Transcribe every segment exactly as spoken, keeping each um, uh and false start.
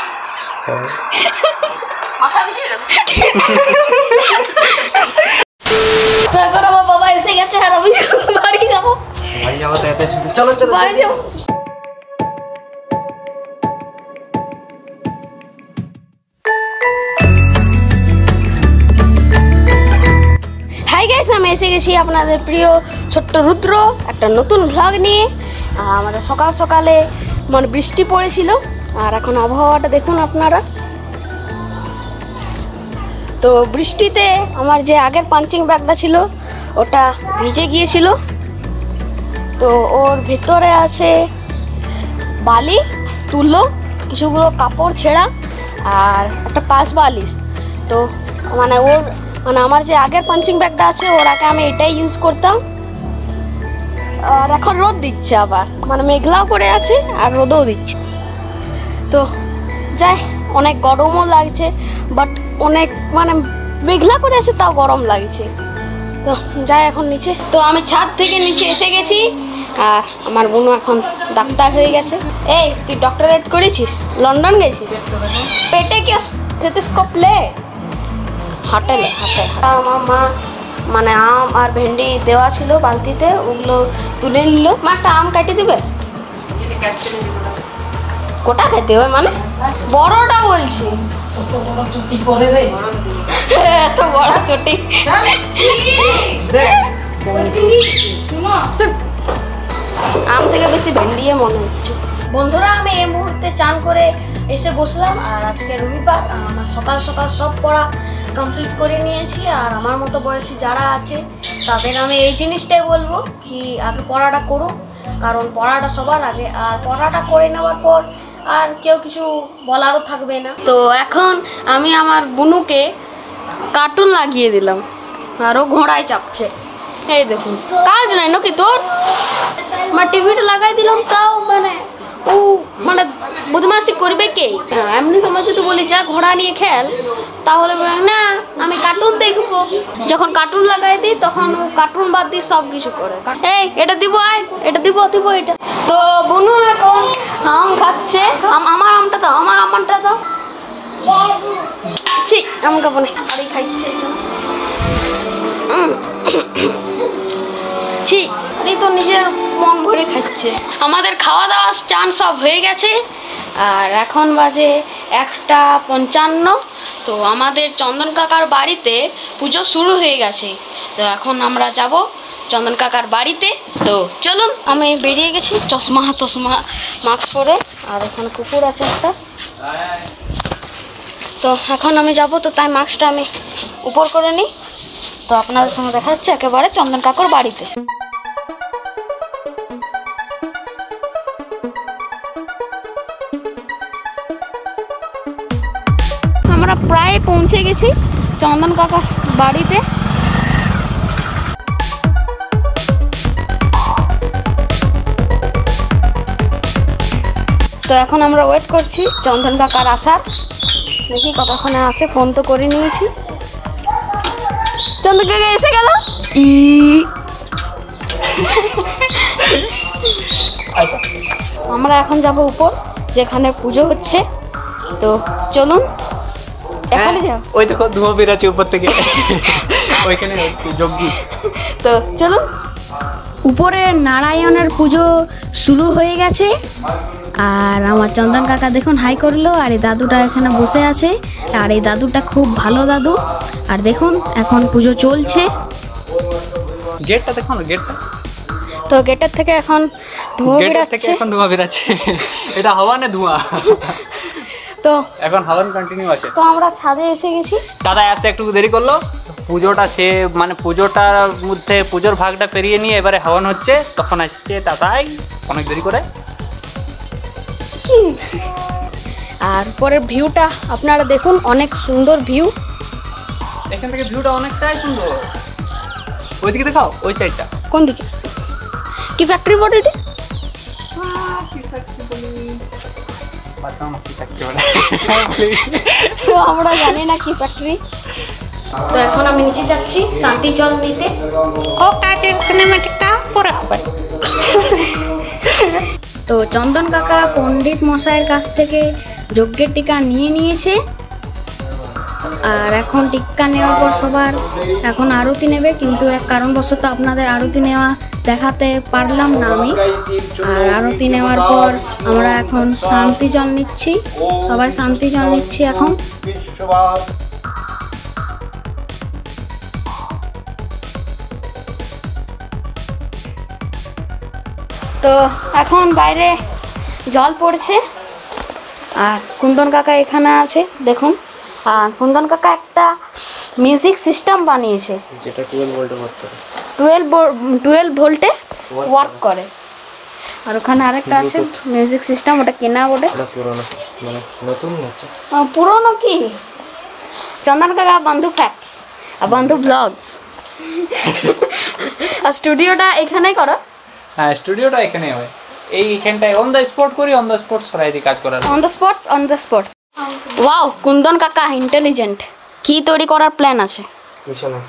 মাথা বেশি গেল তো এখন আমার বাবা এসে গেছে আর আমি বাড়ি যাবো বাড়ি যাবো তো এত চলো চলো বাড়ি যাবো হাই গাইস আমি এসে গেছি আপনাদের প্রিয় ছোট্ট রুদ্র একটা নতুন ভ্লগ নিয়ে আমাদের সকাল সকালে মানে বৃষ্টি পড়েছিল আর এখন আবহাওয়াটা দেখুন আপনারা তো বৃষ্টিতে আমার যে আগের পাঞ্চিং ব্যাগটা ছিল ওটা ভিজে গিয়েছিল তো ওর ভেতরে আছে বালি তুলো কিছুগুলো কাপড় ছেঁড়া আর একটা পাশ বালিশ তো মানে ওর মানে আমার যে আগের পাঞ্চিং ব্যাগটা আছে ওর আগে আমি এটাই ইউজ করতাম আর এখন রোদ দিচ্ছে আবার মানে মেঘলাও করে আছে আর রোদও দিচ্ছে তো যাই অনেক গরমও লাগছে বাট অনেক মানে মেঘলা করে আছে তাও গরম লাগছে তো যাই এখন নিচে তো আমি ছাদ থেকে নিচে এসে গেছি আর আমার বোনু এখন ডাক্তার হয়ে গেছে এই তুই ডক্টরেট করেছিস লন্ডন গেছিস পেটে কি স্টেথোস্কোপ লে হোটেলে হাতে আমার মা মানে আম আর ভেন্ডি দেওয়া ছিল বালতিতে ওগুলো তুলে নিল মা একটা আম কাটি দিবে কোটা খেতে হবে মানে বড়টা বলছি এত বড় চটি আম থেকে বেশি ভেন্ডিয়ে মনে হচ্ছে বন্ধুরা আমি এই মুহূর্তে চান করে এসে বসলাম আর আজকে রবিবার আমার সকাল সকাল সব পড়া কমপ্লিট করে নিয়েছি আর আমার মতো বয়সী যারা আছে তাদের আমি এই জিনিসটাই বলবো কি আগে পড়াটা করুন কারণ পড়াটা সবার আগে আর পড়াটা করে নেওয়ার পর আর কেউ কিছু বলারও থাকবে না তো এখন আমি আমার বুনুকে কার্টুন লাগিয়ে দিলাম আর ও ঘোড়ায় চাপছে এই দেখুন কাজ নাই নাকি তোর আমার টিভিটা লাগাই দিলাম তাও মানে ও মানে বদমাশি করবে কে এমনি সময় যদি বলি যা ঘোড়া নিয়ে খেল তাহলে না আমি কার্টুন দেখবো যখন কার্টুন লাগাই দিই তখন ও কার্টুন বাদ দিয়ে সব কিছু করে এই এটা দিব আয় এটা দিব দিব এটা তো বুনু এখন আম খাচ্ছে আমার আমটা দাও আমার আমটা দাও ছি আম খাবো না আরে খাইছে ছি এই তো নিজের মন ভরে খাচ্ছে আমাদের খাওয়া দাওয়া চান সব হয়ে গেছে আর এখন বাজে একটা পঞ্চান্ন তো আমাদের চন্দন কাকার বাড়িতে পুজো শুরু হয়ে গেছে তো এখন আমরা যাব চন্দন কাকার বাড়িতে তো চলুন আমি বেরিয়ে গেছি চশমা টশমা মাস্ক পরে আর এখানে কুকুর আছে একটা তো এখন আমি যাব তো তাই মাস্কটা আমি উপর করে নিই তো আপনাদের সঙ্গে দেখা যাচ্ছে একেবারে চন্দন কাকার বাড়িতে আমরা প্রায় পৌঁছে গেছি চন্দন কাকার বাড়িতে তো এখন আমরা ওয়েট করছি চন্দন কাকার আসার দেখি কতক্ষণে আসে ফোন তো করে নিয়েছি চন্দন কাকা এসে গেল আমরা এখন যাব উপর যেখানে পুজো হচ্ছে তো চলুন এখানে যাও ওই দেখো ধোঁয়া বের আছে উপর থেকে ওইখানে হচ্ছে যজ্ঞ তো চলুন উপরে নারায়ণের পুজো শুরু হয়ে গেছে আর আমার চন্দন কাকা দেখুন হাই করলো আর এই দাদুটা এখানে বসে আছে আর এই দাদুটা খুব ভালো দাদু আর দেখুন এখন পুজো চলছে গেটটা দেখো না গেটটা তো গেটের থেকে এখন ধোঁয়া বেরাচ্ছে এখন ধোঁয়া বেরাচ্ছে এটা হাওয়া না ধোঁয়া তো এখন হাওয়া কন্টিনিউ আছে তো আমরা ছাদে এসে গেছি দাদা আসতে একটু দেরি করলো পুজোটা সে মানে পুজোটার মধ্যে পুজোর ভাগটা পেরিয়ে নিয়ে এবারে হাওয়ান হচ্ছে তখন আসছে দাদাই অনেক দেরি করে কি আর পরের ভিউটা আপনারা দেখুন অনেক সুন্দর ভিউ এখান থেকে ভিউটা অনেকটাই সুন্দর ওইদিকে দেখাও ওই সাইডটা কোন দিকে কি ফ্যাক্টরি বড় এটা তো আমরা জানি না কি ফ্যাক্টরি তো এখন আমি নিচে যাচ্ছি শান্তি জল নিতে ও কাজের সিনেমাটিকটা পরে হবে তো চন্দন কাকা পণ্ডিত মশাইয়ের কাছ থেকে যজ্ঞের টিকা নিয়ে নিয়েছে। আর এখন টিক্কা নেওয়ার পর সবার এখন আরতি নেবে, কিন্তু এক কারণবশত আপনাদের আরতি নেওয়া দেখাতে পারলাম না আমি। আর আরতি নেওয়ার পর আমরা এখন শান্তি জল নিচ্ছি, সবাই শান্তি জল নিচ্ছি এখন। তো এখন বাইরে জল পড়ছে আর কুন্দন কাকা এখানে আছে দেখুন। আর কুন্দন কাকা একটা মিউজিক সিস্টেম বানিয়েছে যেটা টুয়েলভ ভোল্টে ওয়ার্ক করে। টুয়েলভ টুয়েলভ ভোল্টে ওয়ার্ক করে। আর ওখানে আরেকটা আছে মিউজিক সিস্টেম, ওটা কেনা বটে, এটা পুরনো মানে নতুন না। আহ, পুরনো কি চন্দন কাকা বন্ধু ফ্যাক্টস আর বন্ধু ব্লগস। আর স্টুডিওটা এখানেই করো? হ্যাঁ, স্টুডিওটা এখানে হয়, এইখানটায় অন দ্য স্পট করি, অন দ্য স্পট সরাই দিই কাজ করার। On the spot on the spot wow, Kundan কাকা ইন্টেলিজেন্ট। কি তৈরি করার প্ল্যান আছে? মিশনে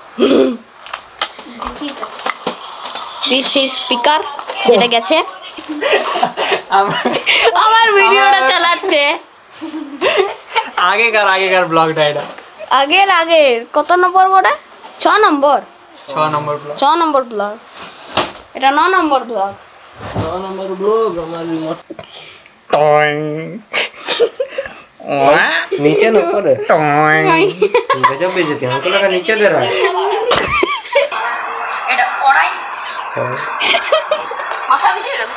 দিস ইজ স্পিকার যেটা গেছে আমার আমার ভিডিওটা চালাচ্ছে। আগেকার আগেকার ব্লগটা এটা, আগের আগের কত নম্বর বড়ে? ছ নম্বর ছ নম্বর ব্লগ। ছ নম্বর ব্লগ, এটা ন নম্বর ব্লগ। নম্বর ব্লগ আমার রিমোট টং नीचे न ऊपर है টং गजब बेइज्जती हमको लगा नीचे दे रहा है। এটা কড়াই हाँ। মাথা পিছিয়ে যাবে।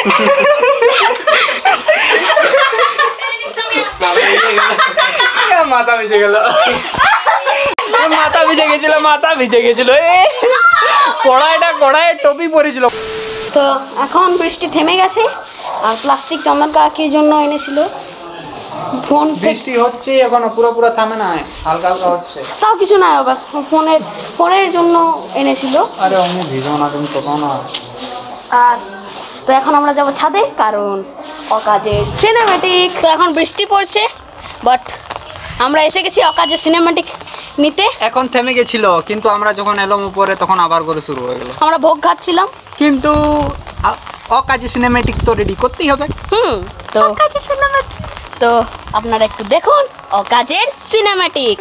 মাথা ভিজে গেল, মাথা ভিজে গেছিল, মাথা ভিজে গেছিল। কড়াইটা কড়াই টপি পড়েছিল। তো এখন বৃষ্টি থেমে গেছে আর প্লাস্টিক চন্দন কাকির জন্য এনেছিল ফোন। বৃষ্টি হচ্ছে এখনো, পুরো পুরো থামে না, হালকা হালকা হচ্ছে। তাও কিছু না বাবা, ফোনের ফোনের জন্য এনেছিল। আরে অমনি ভিজো না তুমি, কোথাও না। আর তো এখন আমরা যাব ছাদে, কারণ অকাজের সিনেম্যাটিক। তো এখন বৃষ্টি পড়ছে, বাট আমরা এসে গেছি অকাজের সিনেম্যাটিক নিতে। এখন থেমে গেছিল, কিন্তু আমরা যখন এলাম উপরে তখন আবার করে শুরু হয়ে গেল। আমরা ভোগ খাচ্ছিলাম, কিন্তু আ- অকাজে সিনেমেটিক তো রেডি করতেই হবে। হুম তো অকাজের সিনেম্যাটিক, তো আপনারা একটু দেখুন অকাজের সিনেম্যাটিক।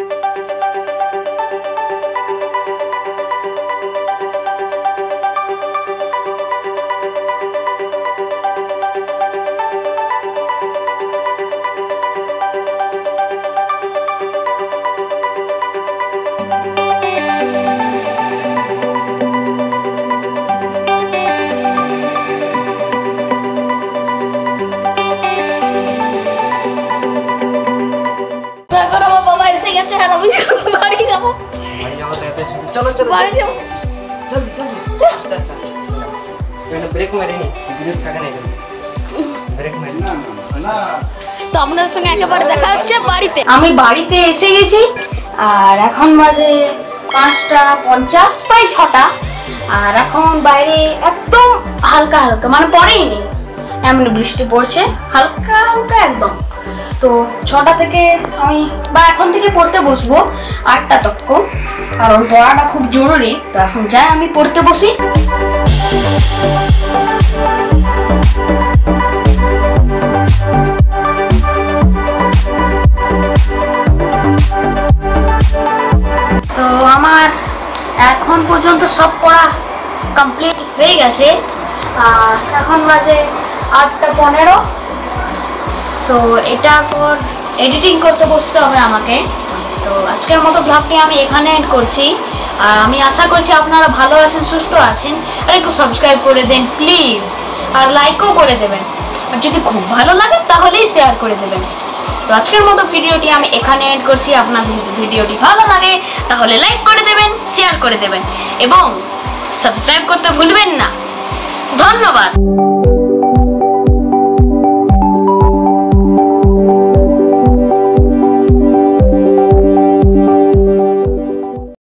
বাড়ি যাবো, भाई जाओ तो ऐसे चलो चलो বাড়ি যাবো। जल्दी जल्दी मैंने ब्रेक मारी नहीं ब्रेक खा नहीं ब्रेक मारी ना ना তো আপনাদের সঙ্গে একেবারে দেখা হচ্ছে বাড়িতে। আমি বাড়িতে এসে গেছি আর এখন বাজে পাঁচটা পঞ্চাশ, প্রায় ছটা। আর এখন বাইরে একদম হালকা হালকা, মানে পড়েই নি, এমন বৃষ্টি পড়ছে হালকা হালকা একদম। তো ছটা থেকে আমি বা এখন থেকে পড়তে বসবো আটটা তক্ক, কারণ পড়াটা খুব জরুরি। তো এখন যাই আমি পড়তে বসি। তো আমার এখন পর্যন্ত সব পড়া কমপ্লিট হয়ে গেছে আর এখন বাজে আটটা পনেরো। তো এটার পর এডিটিং করতে বসতে হবে আমাকে। তো আজকের মতো ব্লগটি আমি এখানে এন্ড করছি। আর আমি আশা করছি আপনারা ভালো আছেন, সুস্থ আছেন। আর একটু সাবস্ক্রাইব করে দেন প্লিজ, আর লাইকও করে দেবেন। আর যদি খুব ভালো লাগে তাহলেই শেয়ার করে দেবেন। তো আজকের মতো ভিডিওটি আমি এখানে এন্ড করছি। আপনাদের যদি ভিডিওটি ভালো লাগে তাহলে লাইক করে দেবেন, শেয়ার করে দেবেন এবং সাবস্ক্রাইব করতে ভুলবেন না। ধন্যবাদ।